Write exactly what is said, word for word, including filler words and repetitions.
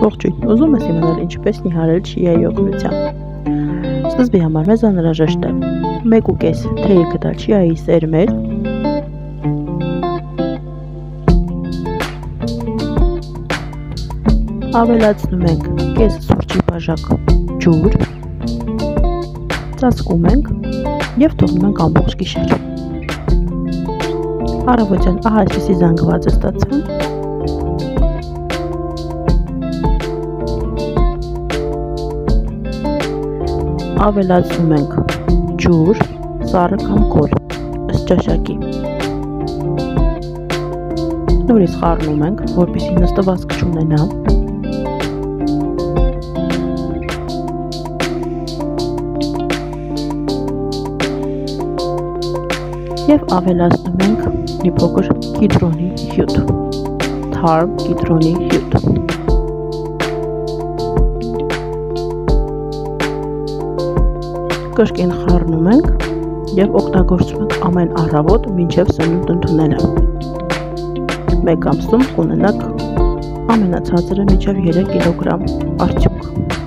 Ողջույն, ուզում ես իմանալ ինչպես նիհարել չիայի օգնությամբ։ Սկզբի համար մեզ անհրաժեշտ է մեկ ու կես թեյ գտալ չիայի սերմեր, ավելացնում ենք կես սուրճի բաժակ ջուր, ծածկում ենք և թողնում ենք ամբողջ գիշեր։ Առավոտյան ահա այսպիսի զանգված է ստացվում։ Ավելացնում ենք ջուր, սառը կամ կոլ, ըստ ճաշակի։ Նորից խառնում ենք, որպեսզի նստվածք չունենա։ Եվ ավելացնում ենք մի փոքր կիտրոնի հյութ, թարմ կիտրոնի հյութ։ Կրկին խառնում ենք և օգտագործում ենք ամեն առավոտ մինչև սնունդ ընդունելը։ Մեկ ամսում կունենաք ամենացածրը մինչև երեք կիլոգրամ արդյունք։